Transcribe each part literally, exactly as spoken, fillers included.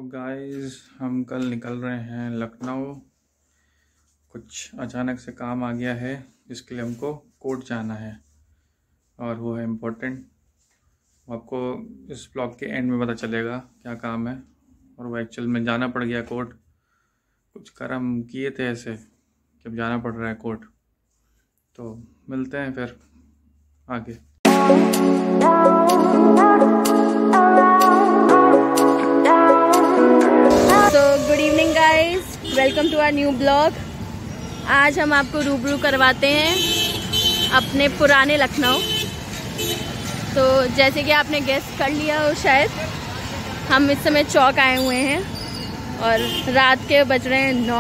Guys हम कल निकल रहे हैं लखनऊ। कुछ अचानक से काम आ गया है जिसके लिए हमको कोर्ट जाना है और वो है इम्पोर्टेंट। आपको इस ब्लॉग के एंड में पता चलेगा क्या काम है। और वो एक्चुअल में जाना पड़ गया कोर्ट। कुछ कर्म किए थे ऐसे कि अब जाना पड़ रहा है कोर्ट। तो मिलते हैं फिर आगे। Good evening guys, welcome to our new blog. आज हम आपको रूबरू करवाते हैं अपने पुराने लखनऊ। तो जैसे कि आपने गेस कर लिया हो शायद, हम इस समय चौक आए हुए हैं और रात के बज रहे हैं नौ।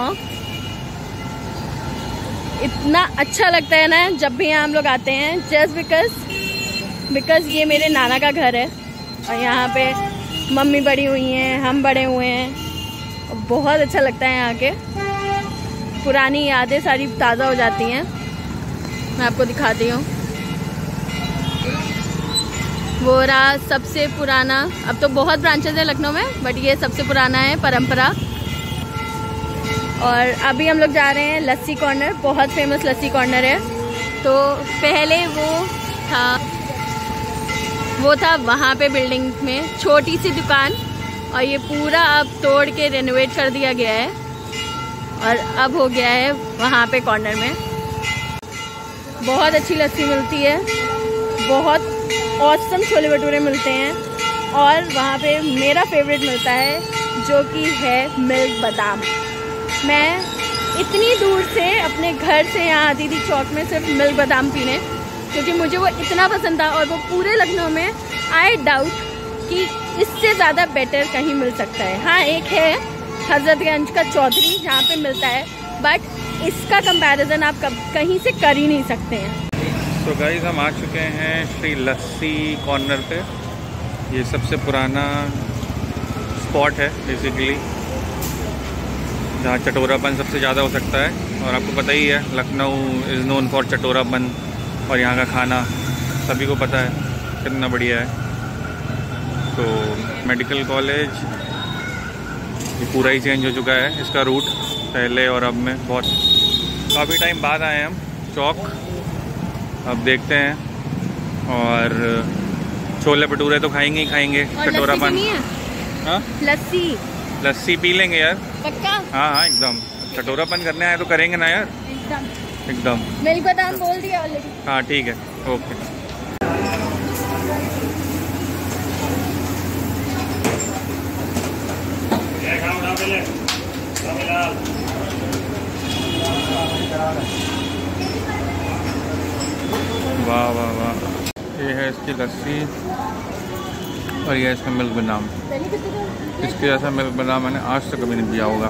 इतना अच्छा लगता है ना जब भी यहाँ हम लोग आते हैं, जस्ट बिकॉज बिकॉज ये मेरे नाना का घर है और यहाँ पे मम्मी बड़ी हुई हैं, हम बड़े हुए हैं। बहुत अच्छा लगता है यहाँ के, पुरानी यादें सारी ताज़ा हो जाती हैं। मैं आपको दिखाती हूँ। वो रहा सबसे पुराना, अब तो बहुत ब्रांचेज है लखनऊ में, बट ये सबसे पुराना है परंपरा। और अभी हम लोग जा रहे हैं लस्सी कॉर्नर, बहुत फेमस लस्सी कॉर्नर है। तो पहले वो था वो था वहाँ पे बिल्डिंग में छोटी सी दुकान, और ये पूरा अब तोड़ के रेनोवेट कर दिया गया है और अब हो गया है वहाँ पे कॉर्नर में। बहुत अच्छी लस्सी मिलती है, बहुत ऑसम छोले भटूरे मिलते हैं और वहाँ पे मेरा फेवरेट मिलता है जो कि है मिल्क बादाम। मैं इतनी दूर से अपने घर से यहाँ आती थी चौक में सिर्फ मिल्क बादाम पीने, क्योंकि मुझे वो इतना पसंद था। और वो पूरे लखनऊ में आई डाउट कि इससे ज़्यादा बेटर कहीं मिल सकता है। हाँ, एक है हजरतगंज का चौधरी जहाँ पे मिलता है, बट इसका कंपैरिजन आप कब कहीं से कर ही नहीं सकते हैं। तो गाइस हम आ चुके हैं श्री लस्सी कॉर्नर पे। ये सबसे पुराना स्पॉट है बेसिकली, जहाँ चटोरापन सबसे ज़्यादा हो सकता है। और आपको पता ही है लखनऊ इज़ नोन फॉर चटोरापन, और यहाँ का खाना सभी को पता है कितना बढ़िया है। तो मेडिकल कॉलेज ये पूरा ही चेंज हो चुका है इसका रूट, पहले और अब में। बहुत काफ़ी टाइम बाद आए हम चौक, अब देखते हैं। और छोले भटूरे तो खाएंगे ही खाएंगे, चटोरापन। हाँ, लस्सी लस्सी पी लेंगे यार, पक्का। हाँ हाँ एकदम, चटोरापन करने आए तो करेंगे ना यार, एकदम एकदम। मिल्क बादाम बोल दिया ऑलरेडी। हाँ ठीक है, ओके। वाह वाह वाह, ये है इसकी लस्सी और ये है इसका मिल्क बादाम। इसके जैसा मिल्क बादाम मैंने आज तक कभी नहीं पिया होगा।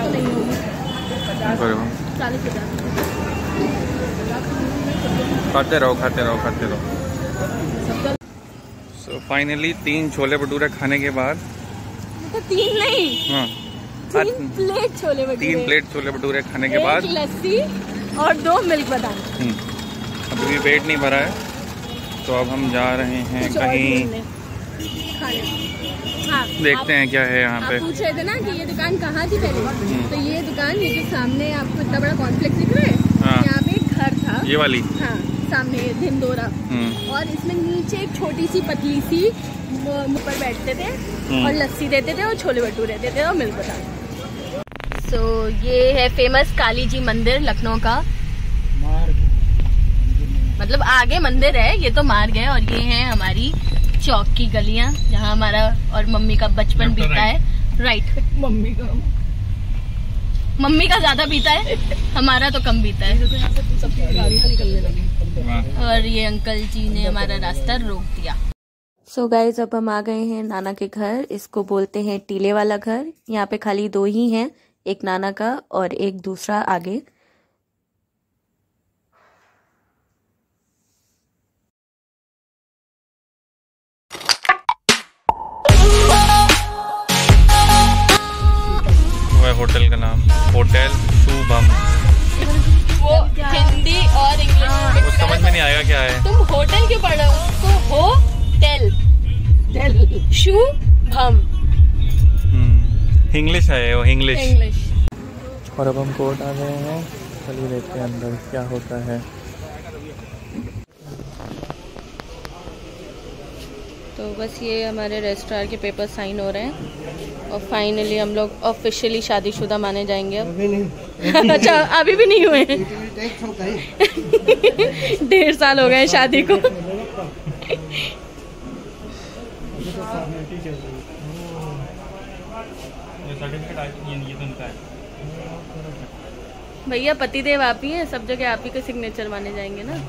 खाते रहो खाते रहो खाते रहो। सो फाइनली तीन छोले भटूरे खाने के बाद, तो तीन नहीं, हाँ तीन प्लेट छोले भटूरे तीन प्लेट छोले भटूरे खाने के बाद लस्सी और दो मिल्क बादाम। अभी भी पेट नहीं भरा है, तो अब हम जा रहे हैं कहीं हाँ, देखते हैं क्या है यहाँ पे। पूछ रहे थे ना कि ये दुकान कहाँ थी पहले, तो ये दुकान, ये जो सामने आपको इतना बड़ा कॉम्प्लेक्स दिख रहा है, हाँ, यहाँ पे एक घर था, ये वाली, हाँ सामने धिंदोरा। और इसमें नीचे एक छोटी सी पतली सी मुँह पर बैठते थे और लस्सी देते थे और छोले भटूरे देते थे और मिल्क बादाम। सो so, ये है फेमस काली जी मंदिर लखनऊ का। मतलब आगे मंदिर है, ये तो मार्ग है। और ये है हमारी चौक की गलियां जहाँ हमारा और मम्मी का बचपन बीता है। राइट, मम्मी का मम्मी का ज्यादा बीता है, हमारा तो कम बीता है। और ये अंकल जी ने हमारा रास्ता रोक दिया। सो so गाइज, अब हम आ गए हैं नाना के घर। इसको बोलते हैं टीले वाला घर। यहाँ पे खाली दो ही हैं, एक नाना का और एक दूसरा आगे। होटल का नाम होटल शुभम। वो हिंदी और इंग्लिश में कुछ समझ में नहीं आएगा क्या है। तुम होटल क्यों पढ़ रहे हो, उसको हो टेल टेल शुभम। इंग्लिश है वो, इंग्लिश। इंग्लिश। और अब हम कोर्ट आ गए हैं, चलिए देखते हैं अंदर क्या होता है। तो बस ये हमारे रजिस्ट्रार के पेपर साइन हो रहे हैं और फाइनली हम लोग ऑफिशियली शादीशुदा माने जाएंगे अब। अभी नहीं। अच्छा अभी भी नहीं हुए? डेढ़ साल हो गए शादी को। भैया पतिदेव आप ही हैं, सब जगह आप ही के सिग्नेचर माने जाएंगे ना?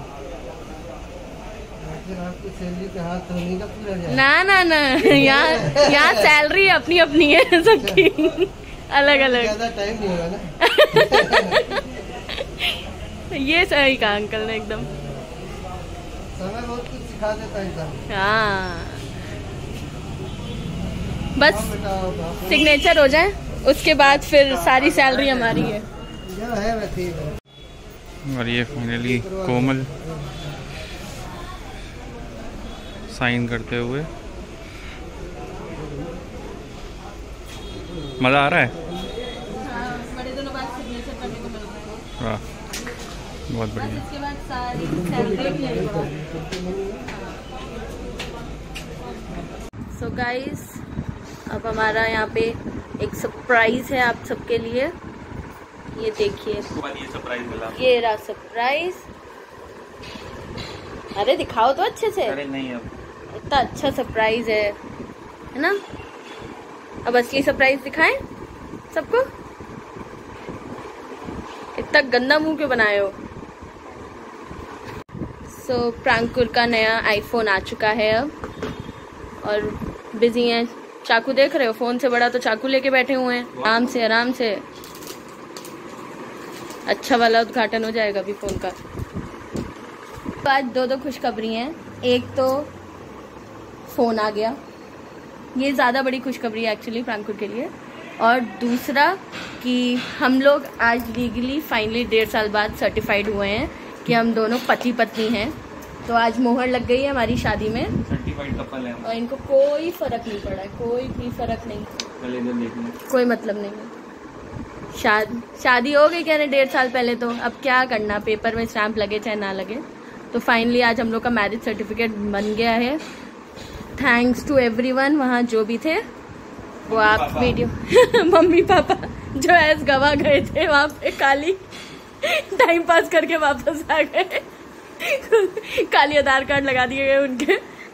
ना ना ना, यहाँ यहाँ सैलरी अपनी अपनी है सबकी, अलग अलग। टाइम नहीं होगा ना। ये सही कहा अंकल ने एकदम। समय बहुत कुछ सिखा देता है। हाँ बस सिग्नेचर हो जाए उसके बाद फिर सारी सैलरी हमारी है। और ये फाइनली कोमल साइन करते हुए। मज़ा आ रहा है? हाँ, बड़े दिनों बाद सिग्नेचर करने को मिल रहा है। वाह बहुत बढ़िया। इसके बाद सारी सैलरी भी आएगी। सो गाइस अब हमारा यहाँ पे एक सरप्राइज है आप सबके लिए, ये देखिए। ये सरप्राइज मिला। ये रहा सरप्राइज। अरे दिखाओ तो अच्छे से। अरे नहीं अब इतना अच्छा सरप्राइज है है ना? अब असली सरप्राइज दिखाएं सबको। इतना गंदा मुंह क्यों बनाए हो? सो so, प्रांकुर का नया आईफोन आ चुका है अब और बिजी हैं। चाकू देख रहे हो? फोन से बड़ा तो चाकू लेके बैठे हुए हैं। आराम से आराम से अच्छा वाला उद्घाटन हो जाएगा अभी फोन का। तो आज दो दो खुशखबरी हैं। एक तो फोन आ गया, ये ज़्यादा बड़ी खुशखबरी है एक्चुअली प्रांकुर के लिए। और दूसरा कि हम लोग आज लीगली फाइनली डेढ़ साल बाद सर्टिफाइड हुए हैं कि हम दोनों पति पत्नी हैं। तो आज मोहर लग गई है हमारी शादी में। सर्टिफाइड कपल है और इनको कोई फर्क नहीं पड़ा है, कोई भी फर्क नहीं, कोई मतलब नहीं है। शादी शादी हो गई कहने डेढ़ साल पहले, तो अब क्या करना, पेपर में स्टैंप लगे चाहे ना लगे। तो फाइनली आज हम लोग का मैरिज सर्टिफिकेट बन गया है। थैंक्स टू एवरीवन वहाँ जो भी थे वो आप वीडियो मम्मी पापा जो ऐस गवा गए थे वहाँ पे, काली टाइम पास करके वापस आ गए। काली आधार कार्ड लगा दिए गए उनके।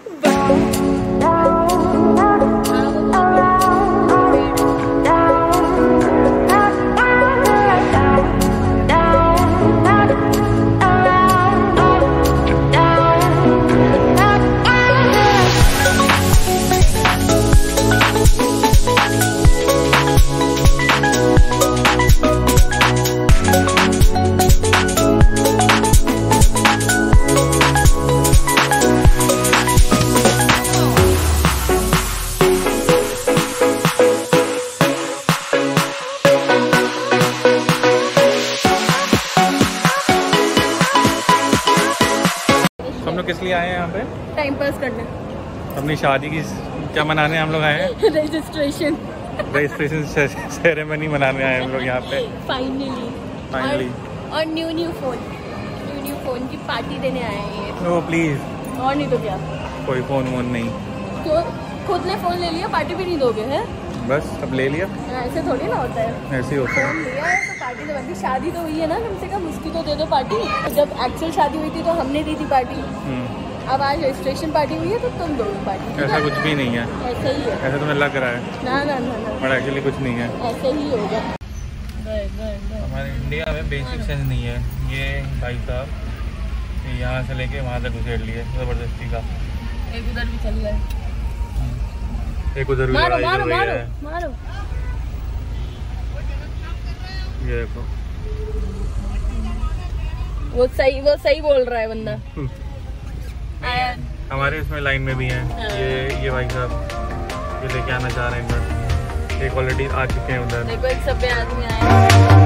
किस लिए आए हैं यहाँ पे? टाइम पास करने। अपनी शादी की क्या मनाने हम लोग आए हैं? रजिस्ट्रेशन रजिस्ट्रेशन सेरेमनी मनाने आए हैं हम लोग यहाँ पे फाइनली। फाइनली और new new phone new new phone की पार्टी देने आए हैं। Oh please. और नहीं तो क्या, कोई फोन वोन नहीं। तो खुद ने फोन ले लिया, पार्टी भी नहीं दोगे? है बस अब ले लिया। ऐसे थोड़ी ना होता है, ऐसे ही होता है। फोन लिया है तो पार्टी तो बनती। शादी तो हुई है ना, कम से कम उसकी तो दे दो पार्टी। जब एक्चुअल शादी हुई थी तो हमने दी थी पार्टी। अब आज रजिस्ट्रेशन पार्टी हुई है तो तुम दोगे पार्टी। ऐसा कुछ भी नहीं है, ऐसे ही है। ऐसा तुम्हें लग रहा है। ना ना ना ना, बट एक्चुअली कुछ नहीं है, ऐसे ही होगा। हमारे इंडिया में बेसिक सेंस नहीं है। ये भाई साहब यहाँ से लेके वहाँ तक घुसेड़ लिए जबरदस्ती का। एक उधर भी चल गए, एक उधर भी मारो लड़ाई मारो चल रही मारो है। मारो। ये देखो वो सही वो सही बोल रहा है बंदा। हमारे इसमें लाइन में भी हैं ये ये भाई साहब, ये लेके आना चाह रहे हैं इधर। एक ऑलरेडी आ चुके हैं उधर। देखो एक सभ्य आदमी आया।